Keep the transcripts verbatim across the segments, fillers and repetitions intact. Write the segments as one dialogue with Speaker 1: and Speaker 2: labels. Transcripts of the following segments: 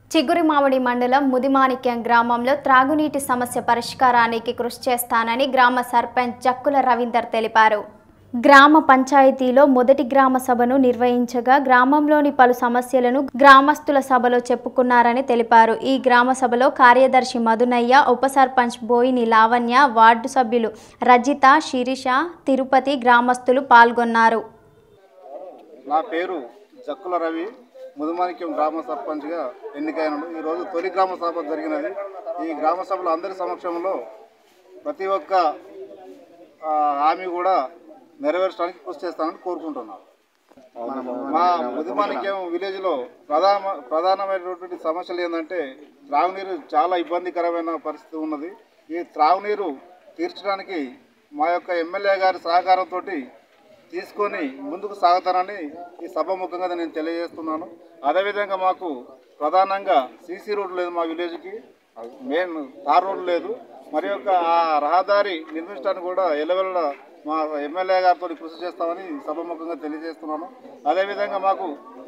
Speaker 1: చిగురిమామిడి మండలం ముదిమాణిక్యం గ్రామంలో త్రాగునీటి సమస్య పరిష్కారానికి కృషి చేస్తానని గ్రామ సర్పంచ్ జక్కుల రవీందర్ తెలిపారు. గ్రామ పంచాయతీలో మొదటి గ్రామ సభను నిర్వహించగా గ్రామంలోని పలు సమస్యలను గ్రామస్తుల సభలో చెప్పుకున్నారని తెలిపారు. ఈ గ్రామ సభలో కార్యదర్శి మధునయ్య, ఉప సర్పంచ్ బోయిని లావణ్య, వార్డు సభ్యులు రజిత, శిరీష, తిరుపతి గ్రామస్తులు పాల్గొన్నారు.
Speaker 2: నా పేరు జక్కుల రవి, ముదిమాణిక్యం గ్రామ సర్పంచ్గా ఎన్నికైనను. ఈరోజు తొలి గ్రామ సభ జరిగినది. ఈ గ్రామ సభలో అందరి సమక్షంలో ప్రతి ఒక్క హామీ కూడా నెరవేర్చడానికి కృషి చేస్తానని కోరుకుంటున్నాను. మా ముదిమాణిక్యం విలేజ్లో ప్రధాన ప్రధానమైనటువంటి సమస్యలు ఏంటంటే త్రాగునీరు చాలా ఇబ్బందికరమైన పరిస్థితి ఉన్నది. ఈ త్రాగునీరు తీర్చడానికి మా యొక్క ఎమ్మెల్యే గారి సహకారంతో తీసుకొని ముందుకు సాగుతానని ఈ సభాముఖంగా నేను తెలియజేస్తున్నాను. అదేవిధంగా మాకు ప్రధానంగా సీసీ రోడ్డు లేదు, మా విలేజ్కి మెయిన్ తార్ రోడ్డు లేదు. మరి యొక్క ఆ రహదారి నిర్మించడానికి కూడా ఎల్లవెల్ల మా ఎమ్మెల్యే గారితో కృషి చేస్తామని సభాముఖంగా తెలియజేస్తున్నాను. అదేవిధంగా మాకు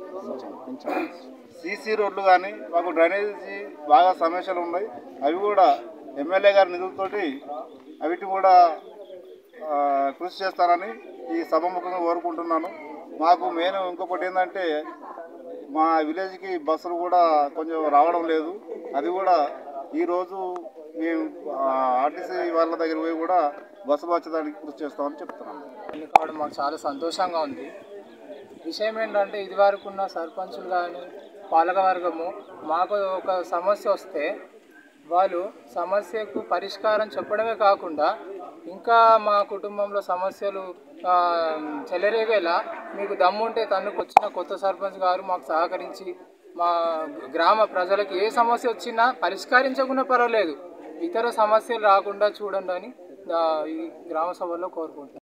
Speaker 2: సీసీ రోడ్లు కానీ మాకు డ్రైనేజీ బాగా సమస్యలు ఉన్నాయి. అవి కూడా ఎమ్మెల్యే గారి నిధులతోటి అవిటి కూడా కృషి చేస్తానని ఈ సభాముఖంగా కోరుకుంటున్నాను. మాకు మెయిన్ ఇంకొకటి ఏంటంటే మా విలేజ్కి బస్సులు కూడా కొంచెం రావడం లేదు. అది కూడా ఈరోజు మేము ఆర్టీసీ వాళ్ళ దగ్గర పోయి కూడా బస్సులు వచ్చేదానికి కృషి చేస్తామని చెప్తున్నాను.
Speaker 3: కావడం మాకు చాలా సంతోషంగా ఉంది. విషయం ఏంటంటే ఇదివరకు ఉన్న సర్పంచులు కానీ పాలకవర్గము మాకు ఒక సమస్య వస్తే వాళ్ళు సమస్యకు పరిష్కారం చెప్పడమే కాకుండా ఇంకా మా కుటుంబంలో సమస్యలు చెలరేగేలా మీకు దమ్ముంటే తనకు వచ్చిన కొత్త సర్పంచ్ గారు మాకు సహకరించి మా గ్రామ ప్రజలకు ఏ సమస్య వచ్చినా పరిష్కరించకుండా పర్వాలేదు, ఇతర సమస్యలు రాకుండా చూడండి అని ఈ గ్రామ సభలో కోరుకుంటున్నాను.